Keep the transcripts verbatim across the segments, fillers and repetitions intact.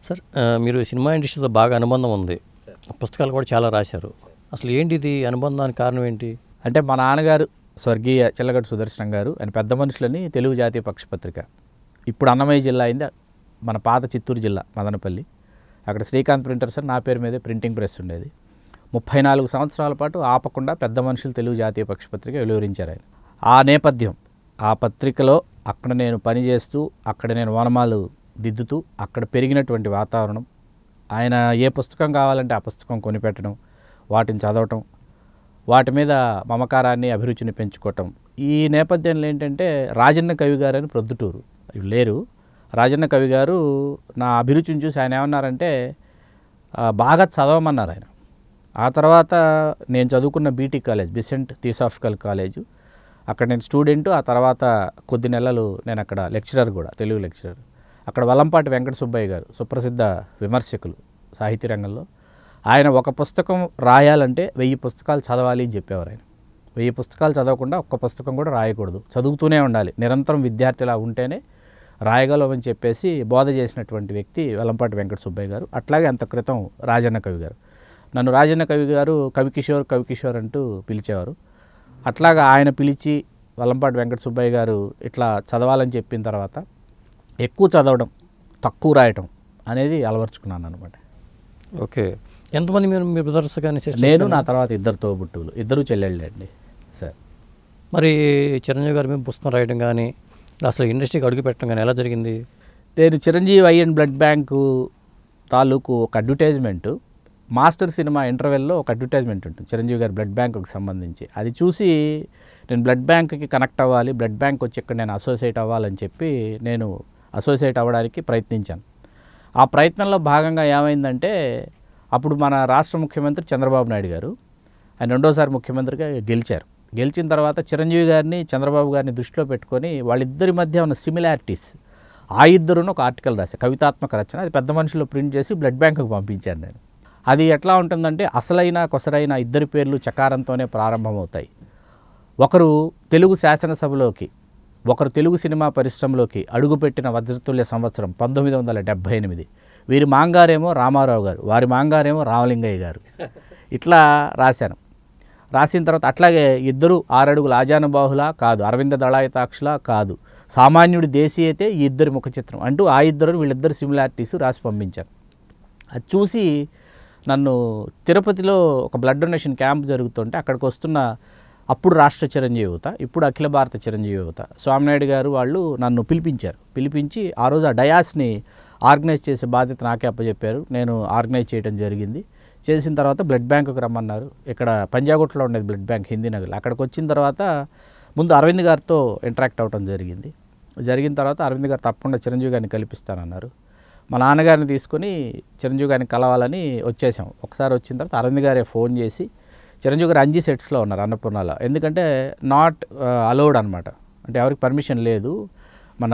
Sir మీరు cinema ఇండస్ట్రీతో బాగా అనుబంధం ఉంది, పుస్తకాలు కూడా చాలా రాశారు. అసలు ఏంటి ఇది అనుబంధానికి కారణం ఏంటి? అంటే మా నాన్నగారు స్వర్గీయ చిల్లగడ్డ సుదర్శనం గారు ఆయన పెద్ద మనుషులని తెలుగు జాతీయ పక్షపత్రిక, ఇప్పుడు అన్నమయ్య జిల్లా అయింది, మన పాత చిత్తూరు జిల్లా మదనపల్లి, అక్కడ శ్రీకాంత్ ప్రింటర్స్ అని నా పేరు మీదే ప్రింటింగ్ ప్రెస్ ఉండేది. ముప్పై నాలుగు సంవత్సరాల పాటు ఆపకుండా పెద్ద మనుషులు తెలుగు జాతీయ పక్షపత్రిక వెలువరించారు ఆయన. ఆ నేపథ్యం, ఆ పత్రికలో అక్కడ నేను పనిచేస్తూ అక్కడ నేను వనమాలు దిద్దుతూ అక్కడ పెరిగినటువంటి వాతావరణం, ఆయన ఏ పుస్తకం కావాలంటే ఆ పుస్తకం కొనిపెట్టడం, వాటిని చదవటం, వాటి మీద మమకారాన్ని అభిరుచిని పెంచుకోవటం. ఈ నేపథ్యంలో ఏంటంటే రాజన్న కవి గారు అని ప్రొద్దుటూరు లేరు, రాజన్న కవి గారు నా అభిరుచిని చూసి ఆయన ఏమన్నారంటే బాగా చదవమన్నారు ఆయన. ఆ తర్వాత నేను చదువుకున్న BT college Besant theosophical college, అక్కడ నేను స్టూడెంటు. ఆ తర్వాత కొద్ది నెలలు నేను అక్కడ లెక్చరర్ కూడా, తెలుగు లెక్చరర్. అక్కడ వలంపాటి వెంకట సుబ్బయ్య గారు సుప్రసిద్ధ విమర్శకులు సాహిత్య రంగంలో, ఆయన ఒక పుస్తకం రాయాలంటే వెయ్యి పుస్తకాలు చదవాలి అని చెప్పేవారు ఆయన. వెయ్యి పుస్తకాలు చదవకుండా ఒక్క పుస్తకం కూడా రాయకూడదు, చదువుతూనే ఉండాలి, నిరంతరం విద్యార్థిలా ఉంటేనే రాయగలమని చెప్పేసి బోధ చేసినటువంటి వ్యక్తి వలంపాటి వెంకట సుబ్బయ్య గారు. అట్లాగే అంత క్రితం రాజన్న కవి గారు. నన్ను రాజన్న కవి గారు కవికిషోర్ కవికిషోర్ అంటూ పిలిచేవారు. అట్లాగా ఆయన పిలిచి వలంపాటి వెంకట సుబ్బయ్య గారు ఇట్లా చదవాలని చెప్పిన తర్వాత ఎక్కువ చదవడం తక్కువ రాయటం అనేది అలవర్చుకున్నాను అనమాట. ఓకే, ఎంతమంది మీరు మీ బ్రదర్స్ కానీ? నేను, నా తర్వాత ఇద్దరు తోబుట్టువులు, ఇద్దరు చెల్లెళ్ళే అండి సార్. మరి చిరంజీవి గారు మేము పుస్తకం రాయడం కానీ అసలు ఇండస్ట్రీకి అడుగు పెట్టడం కానీ ఎలా జరిగింది? నేను Chiranjeevi eye and blood bank తాలూకు ఒక అడ్వర్టైజ్మెంటు, మాస్టర్ సినిమా ఇంటర్వెల్లో ఒక అడ్వర్టైజ్మెంట్ ఉంటుంది చిరంజీవి గారి బ్లడ్ బ్యాంకుకి సంబంధించి. అది చూసి నేను బ్లడ్ బ్యాంక్కి కనెక్ట్ అవ్వాలి, బ్లడ్ బ్యాంక్ వచ్చి ఇక్కడ నేను అసోసియేట్ అవ్వాలని చెప్పి నేను అసోసియేట్ అవ్వడానికి ప్రయత్నించాను. ఆ ప్రయత్నంలో భాగంగా ఏమైందంటే అప్పుడు మన రాష్ట్ర ముఖ్యమంత్రి చంద్రబాబు నాయుడు గారు, ఆయన రెండోసారి ముఖ్యమంత్రిగా గెలిచారు. గెలిచిన తర్వాత చిరంజీవి గారిని చంద్రబాబు గారిని దృష్టిలో పెట్టుకొని వాళ్ళిద్దరి మధ్య ఉన్న సిమిలారిటీస్, ఆ ఇద్దరును ఒక ఆర్టికల్ రాశారు, కవితాత్మక రచన. అది పెద్ద మనుషులు ప్రింట్ చేసి బ్లడ్ బ్యాంకుకి పంపించాను నేను. అది ఎట్లా ఉంటుందంటే అసలైన కొసరైన ఇద్దరి పేర్లు చకారంతోనే ప్రారంభమవుతాయి. ఒకరు తెలుగు శాసనసభలోకి, ఒకరు తెలుగు సినిమా పరిశ్రమలోకి అడుగుపెట్టిన వజ్రతుల్య సంవత్సరం పంతొమ్మిది వందల డెబ్భై ఎనిమిది. వీరి మాంగారేమో రామారావు గారు, వారి మాంగారేమో రామలింగయ్య గారు. ఇట్లా రాశాను. రాసిన తర్వాత అట్లాగే ఇద్దరు ఆరడుగుల ఆజానుబాహులా కాదు, అరవింద దళాయతాక్షులా కాదు, సామాన్యుడి దేశీయతే ఈ ఇద్దరి ముఖ చిత్రం అంటూ ఆ ఇద్దరు వీళ్ళిద్దరు సిమిలారిటీస్ రాసి పంపించాను. అది చూసి నన్ను తిరుపతిలో ఒక బ్లడ్ డొనేషన్ క్యాంప్ జరుగుతుంటే అక్కడికి వస్తున్న అప్పుడు రాష్ట్ర చిరంజీవి యువత, ఇప్పుడు అఖిల భారత చిరంజీవి యువత స్వామినాయుడు గారు వాళ్ళు నన్ను పిలిపించారు. పిలిపించి ఆ రోజు ఆ డయాస్ని ఆర్గనైజ్ చేసే బాధ్యత నాకే అప్పచెప్పారు. నేను ఆర్గనైజ్ చేయడం జరిగింది. చేసిన తర్వాత బ్లడ్ బ్యాంకుకి రమ్మన్నారు. ఇక్కడ పంజాగుట్లో ఉండేది బ్లడ్ బ్యాంక్ హిందీ నగర్. అక్కడికి వచ్చిన తర్వాత ముందు అరవింద్ గారితో ఇంటరాక్ట్ అవ్వడం జరిగింది. జరిగిన తర్వాత అరవింద్ గారు తప్పకుండా చిరంజీవి గారిని కల్పిస్తానన్నారు. మా నాన్నగారిని తీసుకొని చిరంజీవి గారిని కలవాలని వచ్చేసాం. ఒకసారి వచ్చిన తర్వాత అరవింద్ గారే ఫోన్ చేసి, చిరంజీవి గారు అంజీ సెట్స్లో ఉన్నారు అన్నపూర్ణలో, ఎందుకంటే నాట్ అలౌడ్ అనమాట, అంటే ఎవరికి పర్మిషన్ లేదు, మన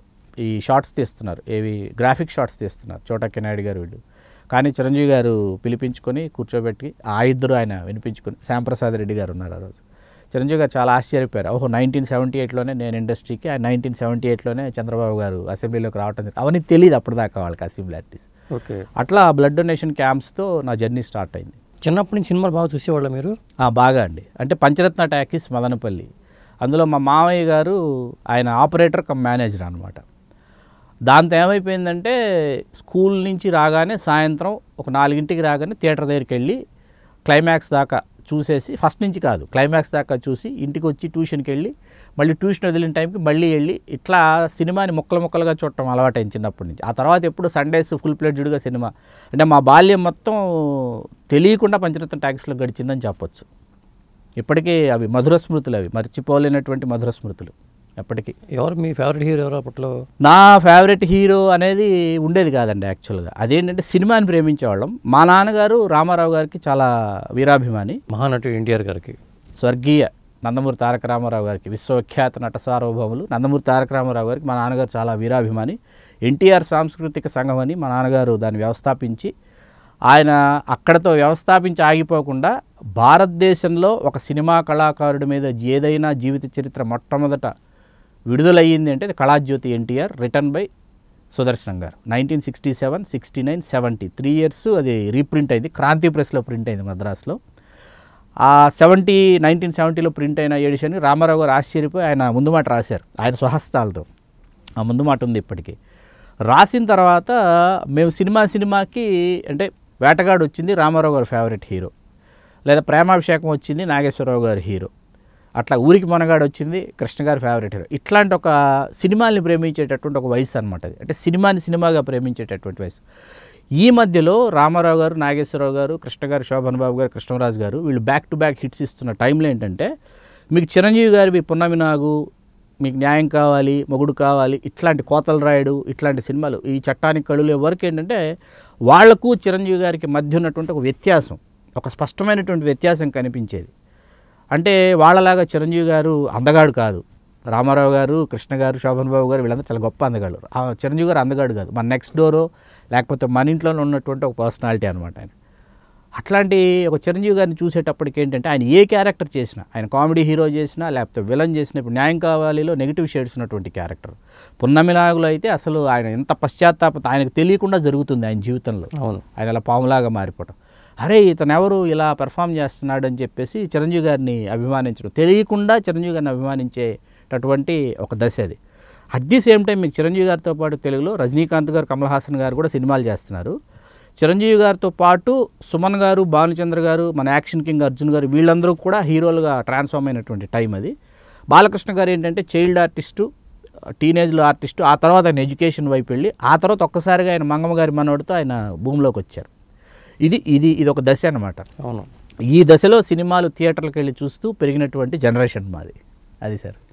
ఈ షార్ట్స్ తీస్తున్నారు, ఏవి గ్రాఫిక్ షార్ట్స్ తీస్తున్నారు చోటా నాయుడు గారు వీళ్ళు. కానీ చిరంజీవి గారు పిలిపించుకొని కూర్చోబెట్టి ఆ ఇద్దరు ఆయన వినిపించుకొని, శ్యాంప్రసాద్ రెడ్డి గారు ఉన్నారు ఆ రోజు. చిరంజీవి గారు చాలా ఆశ్చర్యపోయారు. ఓహో, నైన్టీన్ సెవెంటీ ఎయిట్లోనే నేను ఇండస్ట్రీకి, ఆయన నైన్టీన్ సెవెంటీ ఎయిట్లోనే చంద్రబాబు గారు అసెంబ్లీలోకి రావటం, అవన్నీ తెలియదు అప్పటిదాకా వాళ్ళకి ఆ సిమిలారిటీస్. ఓకే, అట్లా బ్లడ్ డొనేషన్ క్యాంప్స్తో నా జర్నీ స్టార్ట్ అయింది. చిన్నప్పటి నుంచి సినిమాలు బాగా చూసేవాళ్ళ మీరు? బాగా అండి. అంటే పంచరత్న టాకీస్ మదనపల్లి, అందులో మా మామయ్య గారు ఆయన ఆపరేటర్ కమ్ మేనేజర్ అనమాట. దాంతో ఏమైపోయిందంటే స్కూల్ నుంచి రాగానే సాయంత్రం ఒక నాలుగింటికి రాగానే థియేటర్ దగ్గరికి వెళ్ళి క్లైమాక్స్ దాకా చూసేసి, ఫస్ట్ నుంచి కాదు క్లైమాక్స్ దాకా చూసి ఇంటికి వచ్చి ట్యూషన్కి వెళ్ళి మళ్ళీ ట్యూషన్ వదిలిన టైంకి మళ్ళీ వెళ్ళి ఇట్లా సినిమాని ముక్కలు ముక్కలుగా చూడటం అలవాటైంది చిన్నప్పటి నుంచి. ఆ తర్వాత ఎప్పుడు సండేస్ ఫుల్ ప్లేడ్జ్డ్గా సినిమా, అంటే మా బాల్యం మొత్తం తెలియకుండా పంచరత్న టాకీస్లో గడిచిందని చెప్పొచ్చు. ఇప్పటికీ అవి మధుర స్మృతులు, అవి మర్చిపోలేనటువంటి మధుర స్మృతులు ఎప్పటికీ. ఎవరు మీ ఫేవరెట్ హీరో ఎవరు అప్పట్లో? నా ఫేవరెట్ హీరో అనేది ఉండేది కాదండి యాక్చువల్గా. అదేంటంటే సినిమాని ప్రేమించేవాళ్ళం. మా నాన్నగారు రామారావు గారికి చాలా వీరాభిమాని, మహానటుడు ఎన్టీఆర్ గారికి, స్వర్గీయ నందమూరి తారక రామారావు గారికి, విశ్వవిఖ్యాత నట సార్వభౌములు నందమూరి తారక రామారావు గారికి మా నాన్నగారు చాలా వీరాభిమాని. ఎన్టీఆర్ సాంస్కృతిక సంఘం అని మా నాన్నగారు దాన్ని వ్యవస్థాపించి, ఆయన అక్కడతో వ్యవస్థాపించి ఆగిపోకుండా భారతదేశంలో ఒక సినిమా కళాకారుడి మీద ఏదైనా జీవిత చరిత్ర మొట్టమొదట విడుదలయ్యింది అంటే Kalajyothi NTR, written by Sudarshanam garu nineteen sixty seven sixty nine seventy three years అది రీప్రింట్ అయింది, క్రాంతి ప్రెస్లో ప్రింట్ అయింది మద్రాసులో. ఆ సెవెంటీ నైన్టీన్ సెవెంటీలో ప్రింట్ అయిన ఎడిషన్ రామారావు గారు ఆశ్చర్యపోయి ఆయన ముందు మాట రాశారు ఆయన స్వహస్తాలతో. ఆ ముందు మాట ఉంది ఇప్పటికీ. రాసిన తర్వాత మేము సినిమా సినిమాకి అంటే వేటగాడు వచ్చింది రామారావు గారు ఫేవరెట్ హీరో, లేదా ప్రేమాభిషేకం వచ్చింది నాగేశ్వరరావు గారు హీరో, అట్లా ఊరికి మనగాడు వచ్చింది కృష్ణ గారి ఫేవరెట్ హీరో. ఇట్లాంటి ఒక సినిమాల్ని ప్రేమించేటటువంటి ఒక వయసు అనమాట అది. అంటే సినిమాని సినిమాగా ప్రేమించేటటువంటి వయసు. ఈ మధ్యలో రామారావు గారు, నాగేశ్వరరావు గారు, కృష్ణ గారు, శోభన్ బాబు గారు, కృష్ణరాజు గారు వీళ్ళు బ్యాక్ టు బ్యాక్ హిట్స్ ఇస్తున్న టైంలో ఏంటంటే మీకు చిరంజీవి గారివి పున్నమి నాగు, మీకు న్యాయం కావాలి, మొగుడు కావాలి, ఇట్లాంటి కోతలు రాయుడు, ఇట్లాంటి సినిమాలు ఈ చట్టానికి కళ్ళులే వరకు ఏంటంటే వాళ్లకు చిరంజీవి గారికి మధ్య ఉన్నటువంటి ఒక వ్యత్యాసం, ఒక స్పష్టమైనటువంటి వ్యత్యాసం కనిపించేది. అంటే వాళ్ళలాగా చిరంజీవి గారు అందగాడు కాదు, రామారావు గారు, కృష్ణ గారు, శోభన్ బాబు గారు వీళ్ళంతా చాలా గొప్ప అందగాడు. చిరంజీవి గారు అందగాడు కాదు, మన నెక్స్ట్ డోరో లేకపోతే మన ఇంట్లోనే ఉన్నటువంటి ఒక పర్సనాలిటీ అనమాట ఆయన. అట్లాంటి ఒక చిరంజీవి గారిని చూసేటప్పటికి ఏంటంటే ఆయన ఏ క్యారెక్టర్ చేసినా, ఆయన కామెడీ హీరో చేసినా లేకపోతే విలన్ చేసినా, ఇప్పుడు న్యాయం కావాలిలో నెగిటివ్ షేడ్స్ ఉన్నటువంటి క్యారెక్టర్, పున్నమి నాగులో అయితే అసలు ఆయన ఎంత పశ్చాత్తాపత ఆయనకు తెలియకుండా జరుగుతుంది ఆయన జీవితంలో. అవును, ఆయన అలా పాములాగా మారిపోవటం, అరే ఇతను ఎవరు ఇలా పెర్ఫామ్ చేస్తున్నాడు అని చెప్పేసి చిరంజీవి గారిని అభిమానించడం, తెలియకుండా చిరంజీవి గారిని అభిమానించేటటువంటి ఒక దశ అది. అట్ ది సేమ్ టైం మీకు చిరంజీవి గారితో పాటు తెలుగులో రజనీకాంత్ గారు, కమల్ హాసన్ గారు కూడా సినిమాలు చేస్తున్నారు. చిరంజీవి గారితో పాటు సుమన్ గారు, భానుచంద్ర గారు, మన యాక్షన్ కింగ్ అర్జున్ గారు వీళ్ళందరూ కూడా హీరోలుగా ట్రాన్స్ఫార్మ్ అయినటువంటి టైం అది. బాలకృష్ణ గారు ఏంటంటే చైల్డ్ ఆర్టిస్టు, టీనేజ్లో ఆర్టిస్టు, ఆ తర్వాత ఆయన ఎడ్యుకేషన్ వైపు వెళ్ళి ఆ తర్వాత ఒక్కసారిగా ఆయన మంగమ్మ గారి మనవడితో ఆయన భూమిలోకి వచ్చారు. ఇది ఇది ఇది ఒక దశ అనమాట. అవును, ఈ దశలో సినిమాలు థియేటర్లకు వెళ్ళి చూస్తూ పెరిగినటువంటి జనరేషన్ మాది అది సార్.